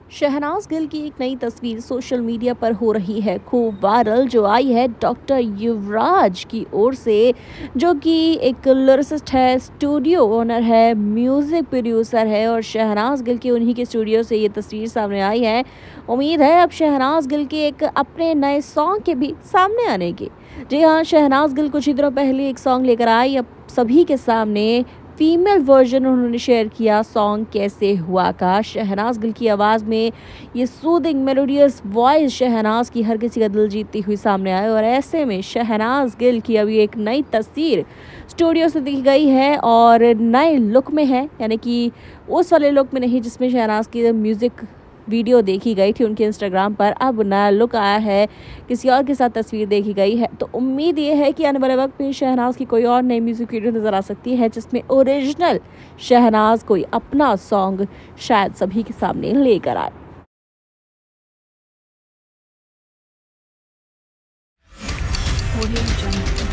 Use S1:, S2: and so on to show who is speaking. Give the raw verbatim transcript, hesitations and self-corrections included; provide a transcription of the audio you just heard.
S1: शहनाज गिल की एक नई तस्वीर सोशल मीडिया पर हो रही है खूब वायरल, जो आई है डॉक्टर युवराज की ओर से, जो कि एक लिरिसिस्ट है, स्टूडियो ओनर है, म्यूजिक प्रोड्यूसर है और शहनाज गिल की उन्हीं के स्टूडियो से ये तस्वीर सामने आई है। उम्मीद है अब शहनाज गिल के एक अपने नए सॉन्ग के भी सामने आने की। जी हाँ, शहनाज गिल कुछ ही दिनों पहले एक सॉन्ग लेकर आई अब सभी के सामने। फीमेल वर्जन उन्होंने शेयर किया सॉन्ग कैसे हुआ का। शहनाज गिल की आवाज़ में ये सूदिंग मेलोडियस वॉइस शहनाज की हर किसी का दिल जीतती हुई सामने आए और ऐसे में शहनाज गिल की अभी एक नई तस्वीर स्टूडियो से दिखी गई है और नए लुक में है, यानी कि उस वाले लुक में नहीं जिसमें शहनाज की म्यूज़िक वीडियो देखी गई थी उनके इंस्टाग्राम पर। अब नया लुक आया है, किसी और के साथ तस्वीर देखी गई है, तो उम्मीद ये है कि आने वाले वक्त में शहनाज की कोई और नई म्यूजिक वीडियो नजर आ सकती है जिसमें ओरिजिनल शहनाज कोई अपना सॉन्ग शायद सभी के सामने लेकर आए।
S2: Audio Jungle.